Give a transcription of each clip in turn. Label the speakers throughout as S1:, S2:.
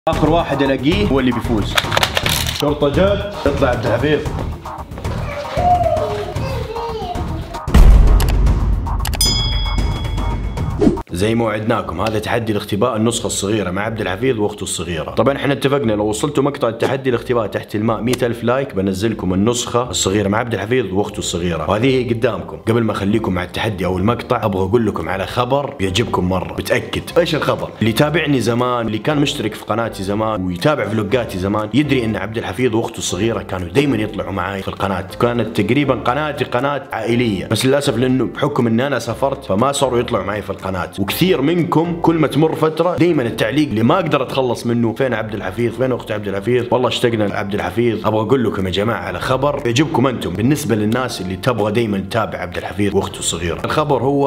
S1: اخر واحد الاقيه هو اللي بيفوز. شرطة جت، يطلع عبد الحفيظ. زي ما وعدناكم هذا تحدي الاختباء النسخة الصغيرة مع عبد الحفيظ واخته الصغيرة. طبعا احنا اتفقنا لو وصلتوا مقطع التحدي الاختباء تحت الماء 100,000 لايك بنزلكم النسخة الصغيرة مع عبد الحفيظ واخته الصغيرة، وهذه هي قدامكم. قبل ما اخليكم مع التحدي او المقطع ابغى اقول لكم على خبر بيعجبكم مرة، متأكد. ايش الخبر؟ اللي يتابعني زمان، اللي كان مشترك في قناتي زمان ويتابع فلوقاتي زمان، يدري ان عبد الحفيظ واخته الصغيرة كانوا دائما يطلعوا معي في القناة. كانت تقريبا قناتي قناة عائلية، بس للاسف لانه بحكم ان انا سافرت فما صاروا يطلعوا معي في القناة. وكثير منكم كل ما تمر فتره دائما التعليق اللي ما اقدر اتخلص منه، فين عبد الحفيظ، فين اخت عبد الحفيظ، والله اشتقنا لعبد الحفيظ. ابغى اقول لكم يا جماعه على خبر يعجبكم بالنسبه للناس اللي تبغى دائما تتابع عبد الحفيظ واخته الصغيره. الخبر هو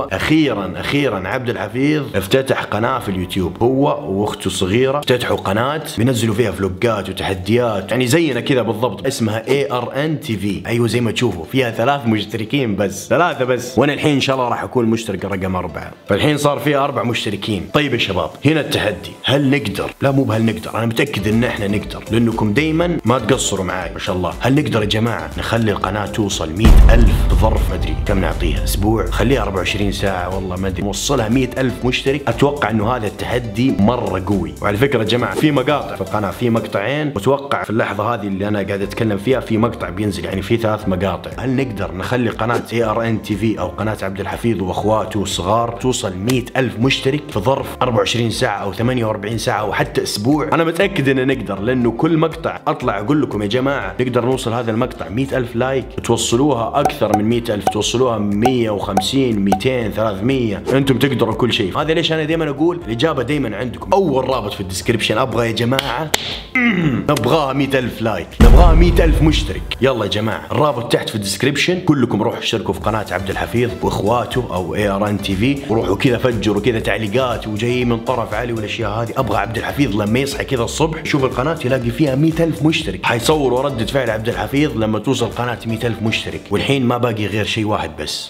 S1: اخيرا عبد الحفيظ افتتح قناه في اليوتيوب. هو واخته الصغيره افتتحوا قناه بينزلوا فيها فلوقات وتحديات، يعني زينا كذا بالضبط، اسمها ARN TV. ايوه زي ما تشوفوا فيها 3 مشتركين بس، 3 بس، وانا الحين ان شاء الله راح اكون مشترك رقم 4، فالحين صار فيها 4 مشتركين. طيب يا شباب، هنا التحدي، هل نقدر؟ لا مو بهل نقدر، انا متاكد ان احنا نقدر لانكم دايما ما تقصروا معاي ما شاء الله. هل نقدر يا جماعه نخلي القناه توصل 100,000 بظرف ما ادري كم نعطيها، اسبوع، خليها 24 ساعه، والله ما ادري، نوصلها 100,000 مشترك؟ اتوقع انه هذا التحدي مره قوي. وعلى فكره يا جماعه في مقاطع في القناه، في مقطعين، واتوقع في اللحظه هذه اللي انا قاعد اتكلم فيها في مقطع بينزل، يعني في 3 مقاطع. هل نقدر نخلي قناه ARN TV او قناه عبد الحفيظ واخواته الصغار توصل 100,000 مشترك في ظرف 24 ساعة أو 48 ساعة أو حتى أسبوع؟ أنا متأكد إن نقدر، لأنه كل مقطع أطلع أقول لكم يا جماعة نقدر نوصل هذا المقطع 100,000 لايك، توصلوها أكثر من 100,000، توصلوها 150 200 300، أنتم تقدروا كل شيء. هذا ليش أنا دائما أقول الإجابة دائما عندكم. أول رابط في الديسكربشن. أبغى يا جماعة نبغاها 100,000 لايك، نبغاها 100,000 مشترك. يلا يا جماعة الرابط تحت في الديسكربشن، كلكم روحوا اشتركوا في قناة عبد الحفيظ وإخواته أو ARN TV، وروحوا كذا فجروا كذا تعليقات وجاي من طرف علي والاشياء هذه. ابغى عبد الحفيظ لما يصحى كذا الصبح يشوف القناه يلاقي فيها 100,000 مشترك، حيصوروا ردة فعل عبد الحفيظ لما توصل قناه 100,000 مشترك. والحين ما باقي غير شيء واحد بس،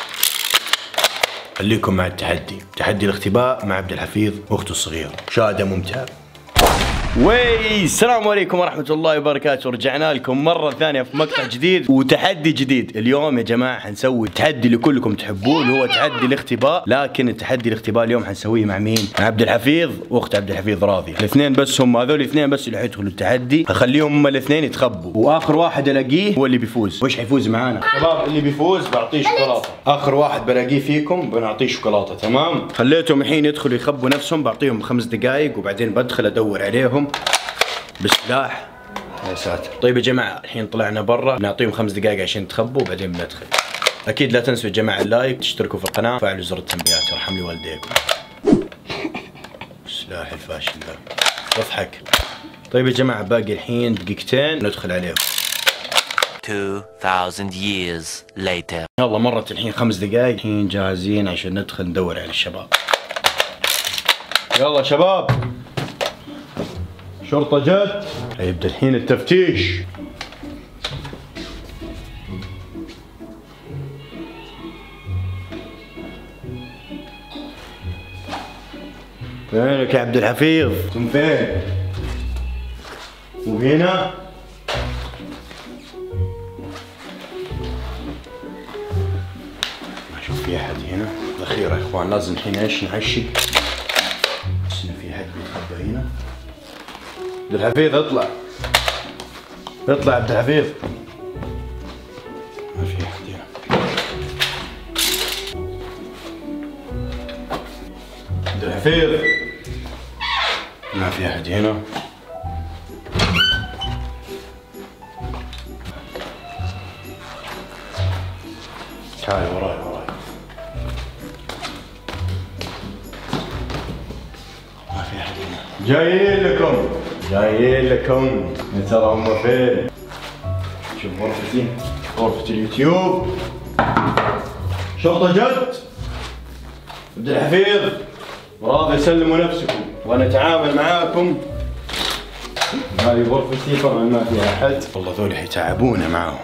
S1: خليكم مع التحدي، تحدي الاختباء مع عبد الحفيظ واخته الصغيره. مشاهده ممتعه. السلام عليكم ورحمة الله وبركاته. رجعنا لكم مرة ثانية في مقطع جديد وتحدي جديد. اليوم يا جماعة حنسوي تحدي اللي كلكم تحبوه، اللي هو تحدي الاختباء. لكن التحدي الاختباء اليوم حنسويه مع مين؟ مع عبد الحفيظ واخت عبد الحفيظ راضية. الاثنين بس، هم هذول الاثنين بس اللي حيدخلوا التحدي. اخليهم هم الاثنين يتخبوا، واخر واحد الاقيه هو اللي بيفوز. وش حيفوز معانا؟ شباب اللي بيفوز بعطيه شوكولاتة. اخر واحد بلاقيه فيكم بنعطيه شوكولاتة، تمام؟ خليتهم الحين يدخلوا يخبوا نفسهم، بعطيهم 5 دقائق وبعدين بدخل ادور عليهم بسلاح. يا ساتر. طيب يا جماعة الحين طلعنا برا، نعطيهم 5 دقائق عشان تخبوا وبعدين بندخل. اكيد لا تنسوا يا جماعة اللايك، تشتركوا في القناة، وفعلوا زر التنبيهات، يرحم لي والديكم. سلاح الفاشل ذا، اضحك. طيب يا جماعة باقي الحين دقيقتين ندخل عليهم.
S2: 2000 years later.
S1: يلا مرت الحين 5 دقائق، الحين جاهزين عشان ندخل ندور على الشباب. يلا شباب، شرطة جت، يبدأ الحين التفتيش. فينك يا عبد الحفيظ؟ انتم فين؟ وهنا؟ ما اشوف في احد هنا. الاخير يا اخوان لازم الحين ايش نعشق، بس انه في احد بيتخبى هنا. عبد الحفيظ اطلع، اطلع عبد الحفيظ. ما في احد هنا. عبد الحفيظ ما في احد هنا. تعال وراي وراي. ما في احد هنا. جايين لكم، جايين لكم. يا ترى هم فين؟ شوف غرفتي، غرفة اليوتيوب. شرطة جت. عبد الحفيظ راضي سلموا نفسكم وانا اتعامل معاكم. هذه غرفتي طبعا ما فيها احد. والله ذول حيتعبونا معاهم.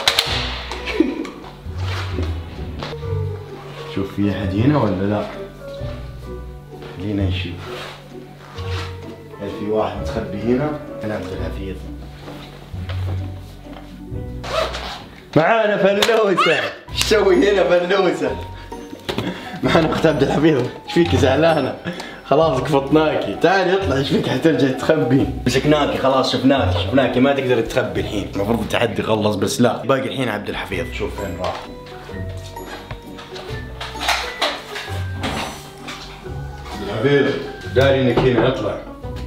S1: شوف في احد هنا ولا لا؟ خلينا نشوف. هل في واحد متخبي هنا عبد الحفيظ. معانا فلوسة. ايش تسوي هنا فلوسة؟ معانا اخت عبد الحفيظ. ايش فيك زعلانة؟ خلاص قفطناكي، تعالي اطلع. ايش فيك حترجعي تخبي؟ مسكناكي خلاص، شفناكي ما تقدر تخبي الحين. المفروض التحدي خلص بس لا، باقي الحين عبد الحفيظ. شوف فين راح. عبد الحفيظ داري انك هنا، اطلع.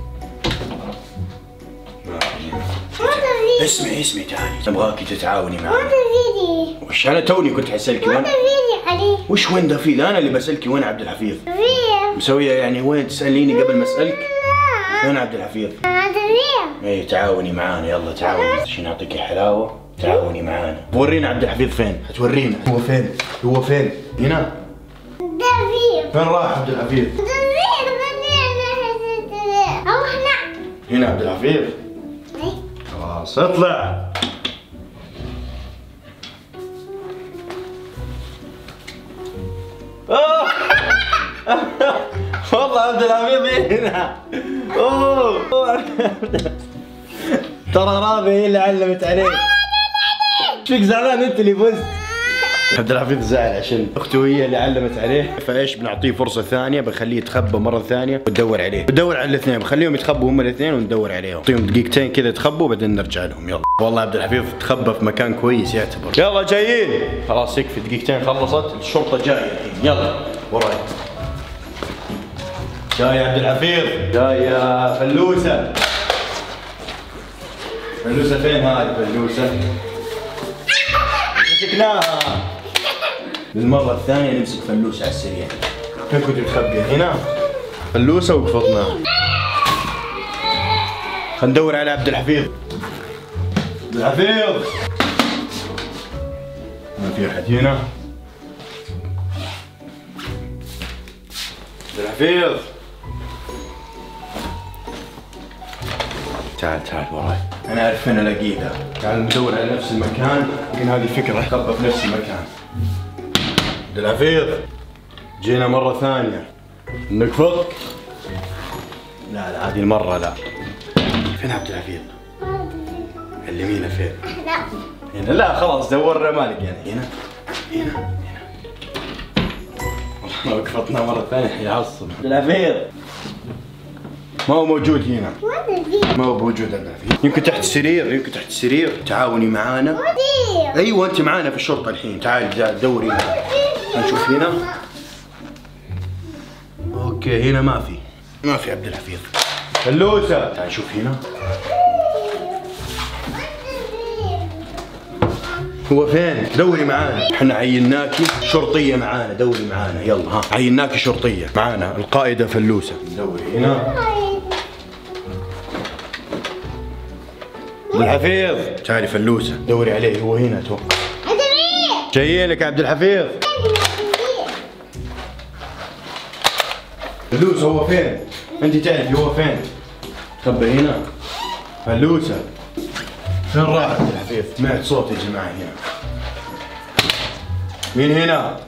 S1: اسمعي تعالي، نبغاكي تتعاوني معي. وش انا توني كنت حسألك وين؟
S3: علي.
S1: وش وين دفيل؟ انا اللي بسألك وين عبد الحفيظ؟ مسوية يعني وين تسأليني قبل ما اسألك؟ وين عبد الحفيظ؟ اي تعاوني معانا، يلا تعاوني. شي نعطيكي حلاوة، تعاوني معانا. ورينا عبد الحفيظ فين؟ حتورينا. هو فين؟ هنا؟ فين راح عبد الحفيظ؟ هنا عبد الحفيظ؟ خلاص اطلع. والله عبد الحفيظ هنا. ترى راضي هي اللي علمت عليك. ايش فيك زعلان؟ انت اللي فزت. عبد الحفيظ زعل عشان اخته هي اللي علمت عليه، فايش بنعطيه فرصه ثانيه، بخليه يتخبى مره ثانيه وندور عليه، ندور على الاثنين، بخليهم يتخبوا هم الاثنين وندور عليهم، نعطيهم دقيقتين كذا يتخبوا وبعدين نرجع لهم. يلا والله عبد الحفيظ تخبى في مكان كويس يعتبر. يلا جايين. خلاص يكفي، دقيقتين خلصت، الشرطه جايه الحين. يلا وراي. جاي عبد الحفيظ، جاي يا فلوسه. فلوسه فين هاي فلوسه؟ مسكناها. للمرة الثانية نمسك فلوسة على السريع. فين كنت مخبية؟ هنا فلوسة وقفطناها. خلينا ندور على عبد الحفيظ. عبد الحفيظ ما في أحد هنا. عبد الحفيظ تعال وراي، أنا أعرف فين ألاقيه. تعال ندور على نفس المكان، يمكن هذه فكرة. خبى في نفس المكان. عبد الحفيظ جينا مرة ثانية نقفطك. لا هذه المرة لا. فين عبد الحفيظ؟ علمينا فين؟ هنا. لا خلاص دورنا ما لقينا. هنا والله لو قفطنا مرة ثانية حيعصب. عبد الحفيظ ما هو موجود هنا. ما هو موجود عبد الحفيظ. يمكن تحت السرير. تعاوني معانا. ايوه انت معانا في الشرطة الحين. تعالي دوري معنا. نشوف هنا. اوكي هنا ما في عبد الحفيظ. فلوسة تعال نشوف هنا. هو فين؟ دوري معانا. احنا عيناكي شرطية معانا، دوري معانا. يلا ها عيناكي شرطية معانا، القائدة فلوسة. دوري هنا. عبد الحفيظ تعالي فلوسة دوري عليه. هو هنا اتوقع. جايين لك عبد الحفيظ. فلوسة هو فين؟ انت تعرفي هو فين؟ خبى هنا. فلوسة فين راح عبد الحفيظ؟ سمعت صوت يا جماعة هنا. مين هنا؟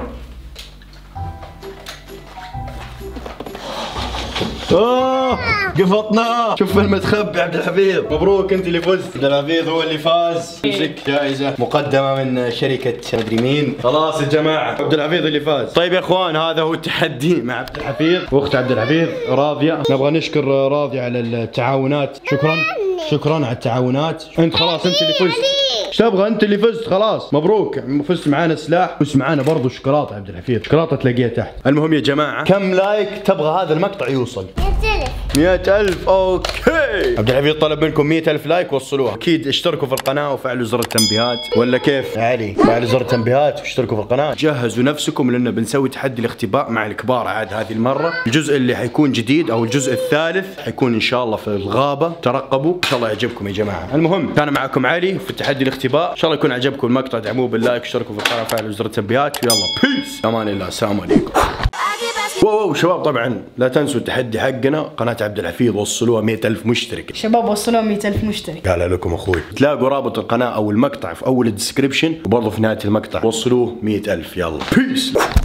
S1: قفطناه. شوف المتخبي عبد الحفيظ. مبروك انت اللي فزت. عبد الحفيظ هو اللي فاز. يمسك جائزة مقدمة من شركة مدري مين. خلاص يا جماعة عبد الحفيظ اللي فاز. طيب يا اخوان هذا هو التحدي مع عبد الحفيظ واخت عبد الحفيظ راضية. نبغى نشكر راضية على التعاونات. شكرا على التعاونات. انت خلاص انت اللي فزت. ايش تبغى؟ انت اللي فزت خلاص. مبروك. فزت معانا سلاح، فزت معانا برضو شوكولاتة عبد الحفيظ. شوكولاتة تلاقيها تحت. المهم يا جماعة كم لايك تبغى هذا المقطع يوصل؟ 100,000. اوكي عبد الحفيظ طلب منكم 100,000 لايك وصلوها. اكيد اشتركوا في القناة وفعلوا زر التنبيهات ولا كيف؟ علي فعلوا زر التنبيهات واشتركوا في القناة. جهزوا نفسكم لأنه بنسوي تحدي الاختباء مع الكبار عاد هذه المرة. الجزء اللي حيكون جديد او الجزء الثالث حيكون ان شاء الله في الغابة. ترقبوا ان شاء الله يعجبكم يا جماعة. المهم كان معكم علي في التحدي الاختباء. ان شاء الله يكون عجبكم المقطع. دعموه باللايك واشتركوا في القناة وفعلوا زر التنبيهات. ويلا بيس. امان الله. السلام عليكم. واو شباب طبعا لا تنسوا التحدي حقنا قناة عبد الحفيظ وصلوها 100,000 مشترك.
S3: شباب وصلوها 100,000 مشترك.
S1: قال لكم اخوي. تلاقوا رابط القناة او المقطع في اول الديسكربشن وبرضه في نهاية المقطع. وصلوه 100,000. يلا بيس.